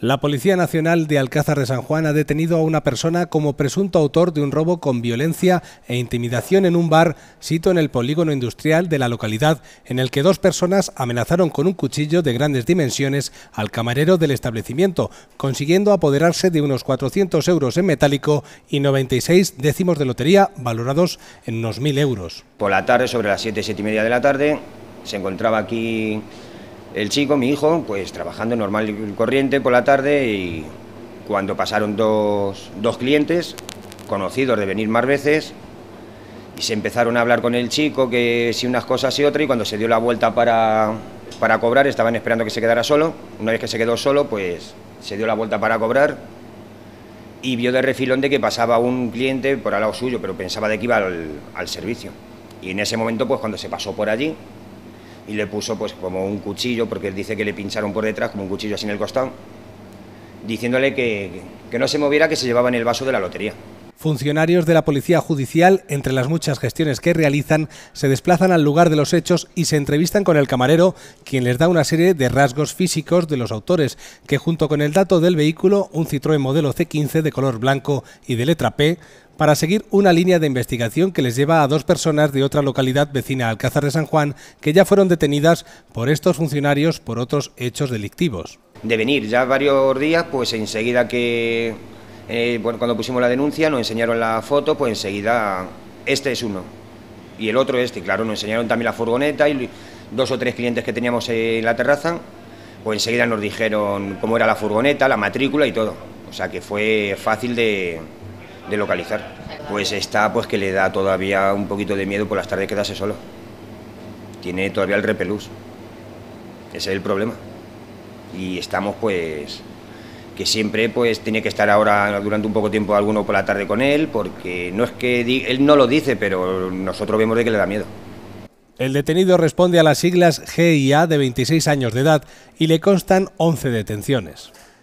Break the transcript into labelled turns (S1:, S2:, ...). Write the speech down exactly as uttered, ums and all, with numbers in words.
S1: La Policía Nacional de Alcázar de San Juan ha detenido a una persona como presunto autor de un robo con violencia e intimidación en un bar sito en el polígono industrial de la localidad, en el que dos personas amenazaron con un cuchillo de grandes dimensiones al camarero del establecimiento, consiguiendo apoderarse de unos cuatrocientos euros en metálico y noventa y seis décimos de lotería valorados en unos mil euros.
S2: Por la tarde, sobre las siete, siete y media de la tarde, se encontraba aquí el chico, mi hijo, pues trabajando normal y corriente por la tarde, y cuando pasaron dos, dos clientes conocidos de venir más veces y se empezaron a hablar con el chico que si unas cosas y otras, y cuando se dio la vuelta para, para cobrar estaban esperando que se quedara solo. Una vez que se quedó solo, pues se dio la vuelta para cobrar y vio de refilón de que pasaba un cliente por al lado suyo, pero pensaba de que iba al, al servicio. Y en ese momento, pues cuando se pasó por allí y le puso pues como un cuchillo, porque él dice que le pincharon por detrás como un cuchillo así en el costado, diciéndole que, que no se moviera, que se llevaba en el vaso de la lotería.
S1: Funcionarios de la Policía Judicial, entre las muchas gestiones que realizan, se desplazan al lugar de los hechos y se entrevistan con el camarero, quien les da una serie de rasgos físicos de los autores, que junto con el dato del vehículo, un Citroën modelo C quince de color blanco y de letra P, para seguir una línea de investigación que les lleva a dos personas de otra localidad vecina a Alcázar de San Juan, que ya fueron detenidas por estos funcionarios por otros hechos delictivos.
S2: De venir ya varios días, pues enseguida que, eh, bueno, cuando pusimos la denuncia, nos enseñaron la foto, pues enseguida, este es uno, y el otro este, claro, nos enseñaron también la furgoneta y dos o tres clientes que teníamos en la terraza, pues enseguida nos dijeron cómo era la furgoneta, la matrícula y todo, o sea que fue fácil de... de localizar. Pues está, pues que le da todavía un poquito de miedo por las tardes quedarse solo. Tiene todavía el repelús. Ese es el problema. Y estamos pues que siempre pues tiene que estar ahora durante un poco tiempo alguno por la tarde con él, porque no es que él no lo dice, pero nosotros vemos de que le da miedo.
S1: El detenido responde a las siglas G I A, de veintiséis años de edad, y le constan once detenciones.